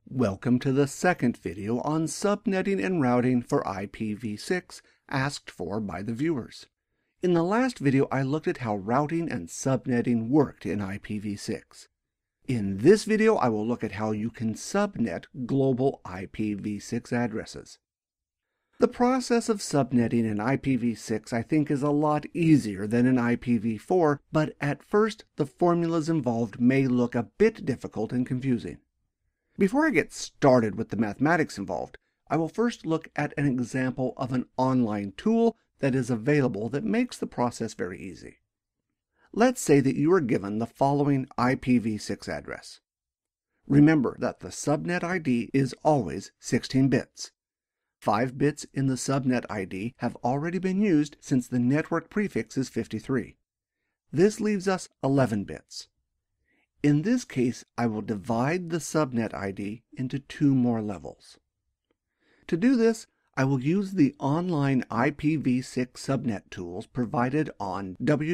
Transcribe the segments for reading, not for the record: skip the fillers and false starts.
Welcome to the second video on subnetting and routing for IPv6 asked for by the viewers. In the last video, I looked at how routing and subnetting worked in IPv6. In this video, I will look at how you can subnet global IPv6 addresses. The process of subnetting in IPv6 I think is a lot easier than in IPv4, but at first the formulas involved may look a bit difficult and confusing. Before I get started with the mathematics involved, I will first look at an example of an online tool that is available that makes the process very easy. Let's say that you are given the following IPv6 address. Remember that the subnet ID is always 16 bits. 5 bits in the subnet ID have already been used since the network prefix is 53. This leaves us 11 bits. In this case, I will divide the subnet ID into 2 more levels. To do this, I will use the online IPv6 subnet tools provided on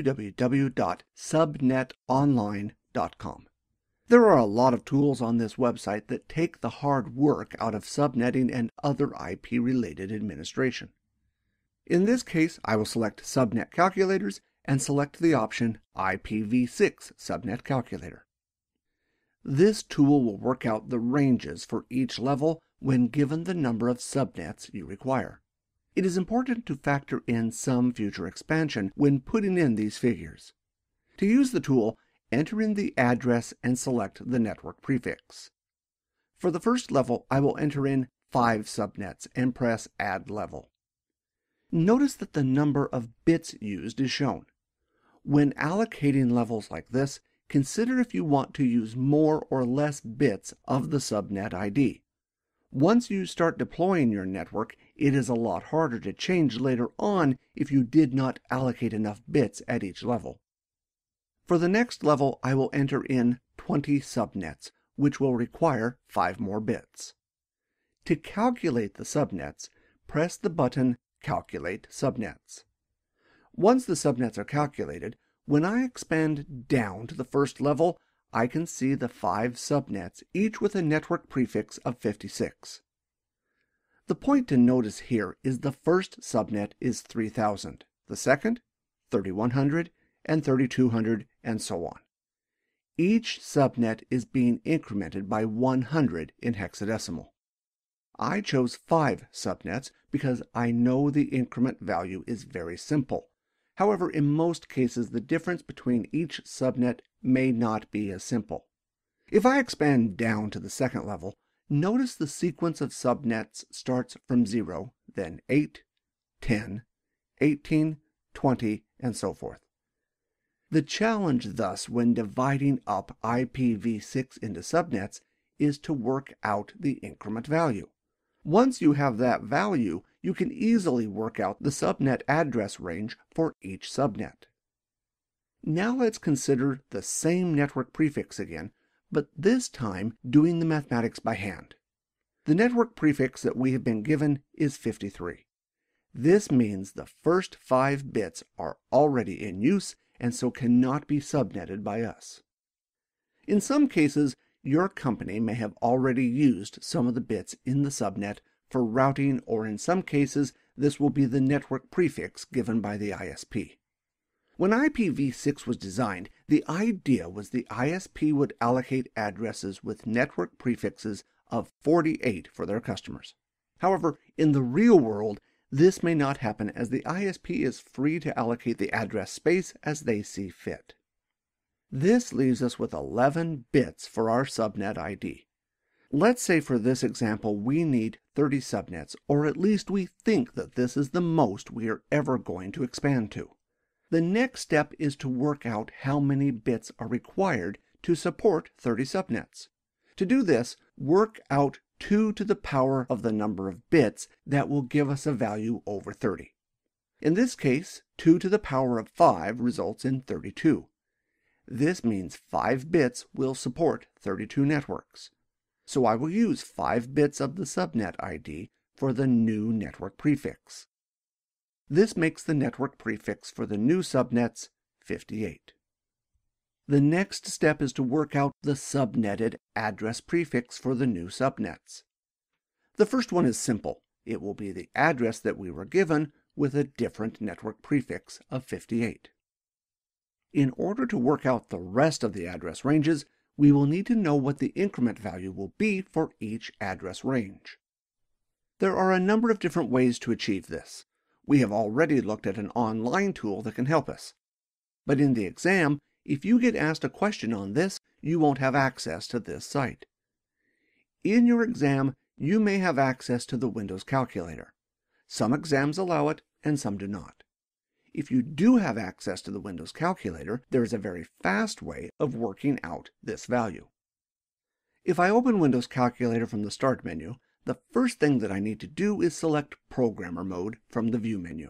www.subnetonline.com. There are a lot of tools on this website that take the hard work out of subnetting and other IP-related administration. In this case, I will select Subnet Calculators and select the option IPv6 Subnet Calculator. This tool will work out the ranges for each level when given the number of subnets you require. It is important to factor in some future expansion when putting in these figures. To use the tool, enter in the address and select the network prefix. For the first level, I will enter in 5 subnets and press Add Level. Notice that the number of bits used is shown. When allocating levels like this, consider if you want to use more or less bits of the subnet ID. Once you start deploying your network, it is a lot harder to change later on if you did not allocate enough bits at each level. For the next level, I will enter in 20 subnets, which will require 5 more bits. To calculate the subnets, press the button Calculate Subnets. Once the subnets are calculated, when I expand down to the first level, I can see the 5 subnets, each with a network prefix of 56. The point to notice here is the first subnet is 3000, the second, 3100, and 3200, and so on. Each subnet is being incremented by 100 in hexadecimal. I chose 5 subnets because I know the increment value is very simple. However, in most cases, the difference between each subnet may not be as simple. If I expand down to the second level, notice the sequence of subnets starts from 0, then 8, 10, 18, 20, and so forth. The challenge thus when dividing up IPv6 into subnets is to work out the increment value. Once you have that value, you can easily work out the subnet address range for each subnet. Now let's consider the same network prefix again, but this time doing the mathematics by hand. The network prefix that we have been given is 53. This means the first 5 bits are already in use and so cannot be subnetted by us. In some cases, your company may have already used some of the bits in the subnet for routing, or in some cases, this will be the network prefix given by the ISP. When IPv6 was designed, the idea was the ISP would allocate addresses with network prefixes of 48 for their customers. However, in the real world, this may not happen as the ISP is free to allocate the address space as they see fit. This leaves us with 11 bits for our subnet ID. Let's say for this example we need 30 subnets, or at least we think that this is the most we are ever going to expand to. The next step is to work out how many bits are required to support 30 subnets. To do this, work out 2 to the power of the number of bits that will give us a value over 30. In this case, 2 to the power of 5 results in 32. This means 5 bits will support 32 networks. So I will use 5 bits of the subnet ID for the new network prefix. This makes the network prefix for the new subnets 58. The next step is to work out the subnetted address prefix for the new subnets. The first one is simple. It will be the address that we were given with a different network prefix of 58. In order to work out the rest of the address ranges, we will need to know what the increment value will be for each address range. There are a number of different ways to achieve this. We have already looked at an online tool that can help us. But in the exam, if you get asked a question on this, you won't have access to this site. In your exam, you may have access to the Windows calculator. Some exams allow it, and some do not. If you do have access to the Windows calculator, there is a very fast way of working out this value. If I open Windows Calculator from the Start menu, the first thing that I need to do is select Programmer Mode from the View menu.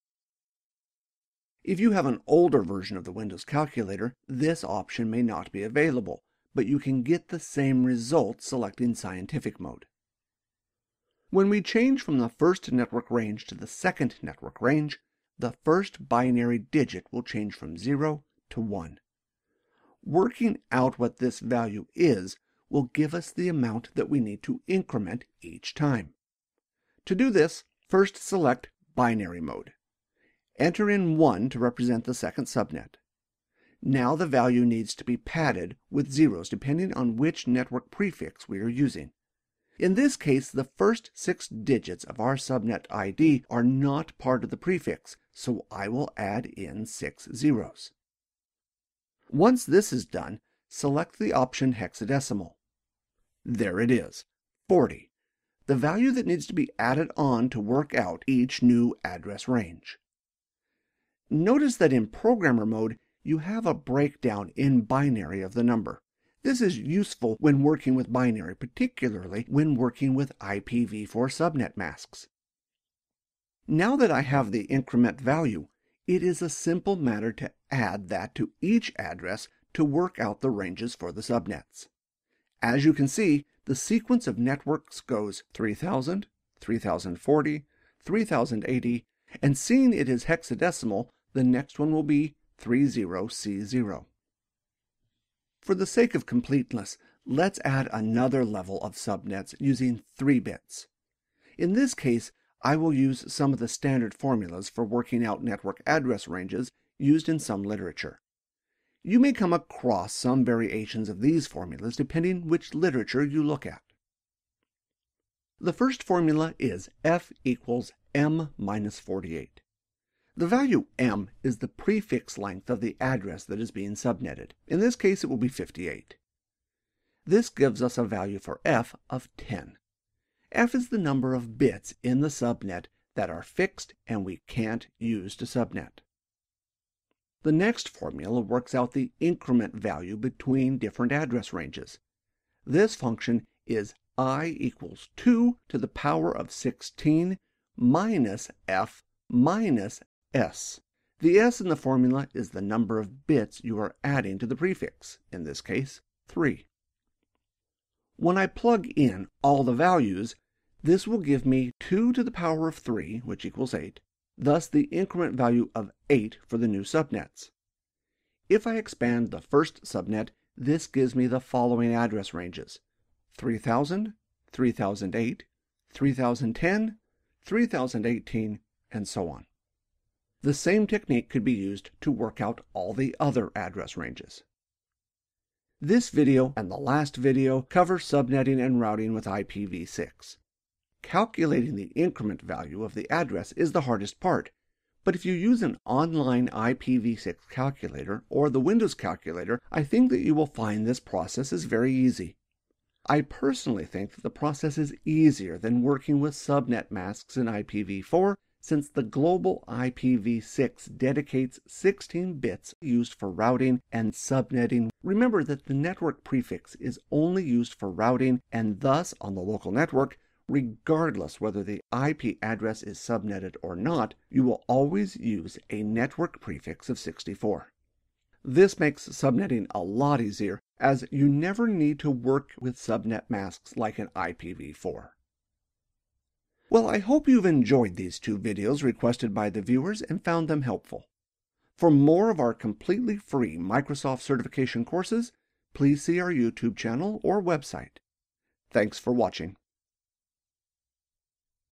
If you have an older version of the Windows calculator, this option may not be available, but you can get the same result selecting Scientific Mode. When we change from the first network range to the second network range, the first binary digit will change from 0 to 1. Working out what this value is will give us the amount that we need to increment each time. To do this, first select Binary Mode. Enter in 1 to represent the second subnet. Now the value needs to be padded with zeros depending on which network prefix we are using. In this case, the first 6 digits of our subnet ID are not part of the prefix, so I will add in 6 zeros. Once this is done, select the option hexadecimal. There it is, 40, the value that needs to be added on to work out each new address range. Notice that in Programmer Mode, you have a breakdown in binary of the number. This is useful when working with binary, particularly when working with IPv4 subnet masks. Now that I have the increment value, it is a simple matter to add that to each address to work out the ranges for the subnets. As you can see, the sequence of networks goes 3000, 3040, 3080, and seeing it is hexadecimal, the next one will be 30C0. For the sake of completeness, let's add another level of subnets using 3 bits. In this case, I will use some of the standard formulas for working out network address ranges used in some literature. You may come across some variations of these formulas depending which literature you look at. The first formula is F equals M minus 48. The value M is the prefix length of the address that is being subnetted. In this case, it will be 58. This gives us a value for F of 10. F is the number of bits in the subnet that are fixed and we can't use to subnet. The next formula works out the increment value between different address ranges. This function is I equals 2 to the power of 16 minus F minus S. The S in the formula is the number of bits you are adding to the prefix, in this case, 3. When I plug in all the values, this will give me 2 to the power of 3, which equals 8, thus the increment value of 8 for the new subnets. If I expand the first subnet, this gives me the following address ranges: 3000, 3008, 3010, 3018, and so on. The same technique could be used to work out all the other address ranges. This video and the last video cover subnetting and routing with IPv6. Calculating the increment value of the address is the hardest part, but if you use an online IPv6 calculator or the Windows calculator, I think that you will find this process is very easy. I personally think that the process is easier than working with subnet masks in IPv4, since the global IPv6 dedicates 16 bits used for routing and subnetting. Remember that the network prefix is only used for routing and thus on the local network, regardless whether the IP address is subnetted or not, you will always use a network prefix of 64. This makes subnetting a lot easier, as you never need to work with subnet masks like an IPv4. Well, I hope you've enjoyed these 2 videos requested by the viewers and found them helpful. For more of our completely free Microsoft certification courses, please see our YouTube channel or website. Thanks for watching.